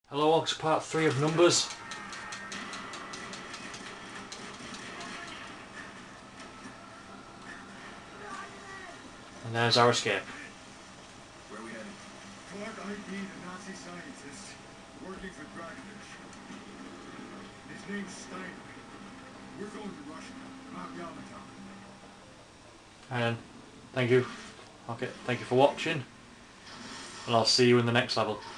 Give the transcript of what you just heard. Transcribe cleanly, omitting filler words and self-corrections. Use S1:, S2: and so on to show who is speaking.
S1: Hello, welcome to part 3 of Numbers. And there's our escape.
S2: Where are we heading?
S3: Clark ID'd a Nazi scientist working for Dragovich. His name's Steiner. We're going to Russia, not Yamato.
S1: And thank you. Okay, thank you for watching. And I'll see you in the next level.